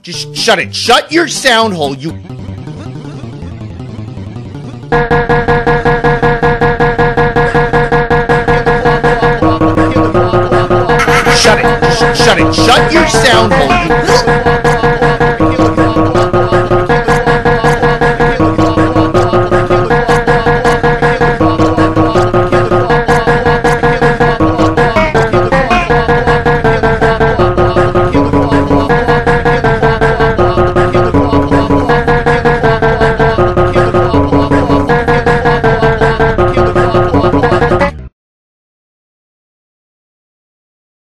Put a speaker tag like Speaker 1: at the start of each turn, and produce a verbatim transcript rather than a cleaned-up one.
Speaker 1: Just shut it. Shut your sound hole, you... Shut it. Shut it. Shut your sound hole, you...